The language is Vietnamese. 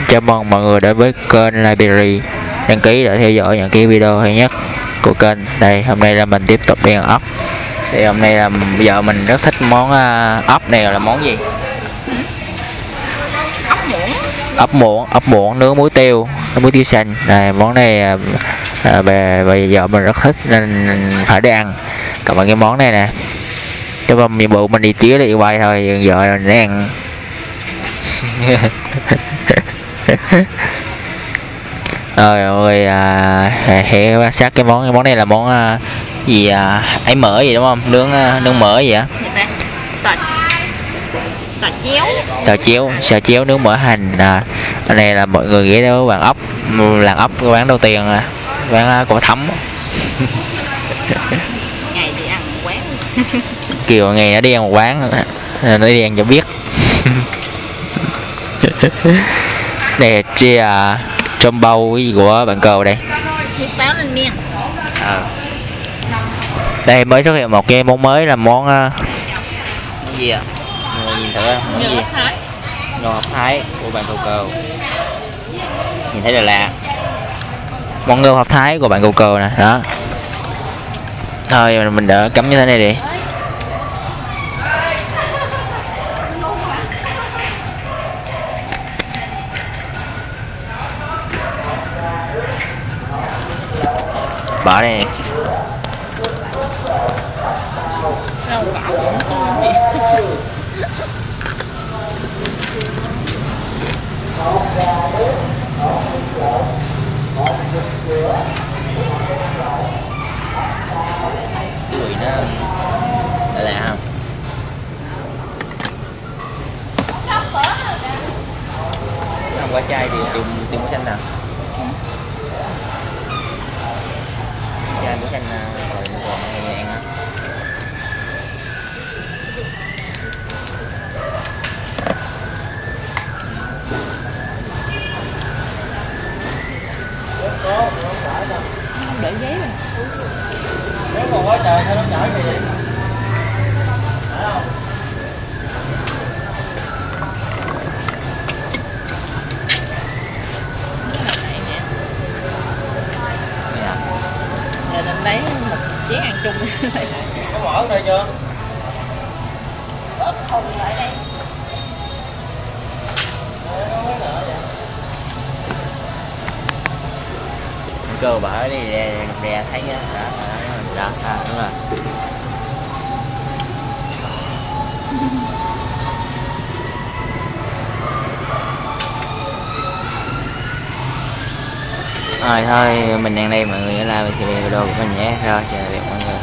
chào mừng mọi người đến với kênh Library. Đăng ký để theo dõi những cái video hay nhất của kênh. Đây, hôm nay là mình tiếp tục đi ăn ốc. Thì hôm nay là vợ mình rất thích món ốc này là món gì? Ốc muỗng nướng muối tiêu, muối tiêu xanh. Đây, món này về vợ mình rất thích nên phải đi ăn. Còn cái món này nè, cái bông nhiệm vụ mình đi chiếu đi quay thôi, vợ mình để ăn. Rồi mọi người hãy quan sát cái món này là món gì ấy mỡ gì đúng không, nướng mỡ gì á, xào chéo nướng mỡ hành. Cái này là mọi người ghé đến bàn ốc, làng ốc cái quán đầu tiên, quán cổ Thấm. Ngày đi ăn một quán. Kiều ngày nó đi ăn một quán, nó đi ăn cho biết. Này chia trôm bầu cái gì của bạn cờ đây, Báo lên miên. Đây mới xuất hiện một cái món mới là món gì ạ? Nhìn thử món gì? Ngò hấp Thái của bạn cầu cờ. Nhìn thấy là lạ. Món ngô hấp Thái của bạn cầu cờ nè, đó. Thôi mình đỡ cắm như thế này đi. Bỏ đây. Rau cảo cũng to vậy. Cái nó lạ không? Không quả chai thì tìm muối xanh nào. Chai muối xanh rồi còn nghe ăn á. Không để giấy rồi. Nếu còn quá trời sao nó chở gì vậy? Phải không? Giờ mình lấy một chén ăn chung. Có mở đây chưa? Bớt không lại đây. Cơ bả đi ra thấy á, đó đúng rồi. Rồi thôi mình đang đây mọi người, lại like và share video của mình nhé. Rồi chào tạm biệt mọi người.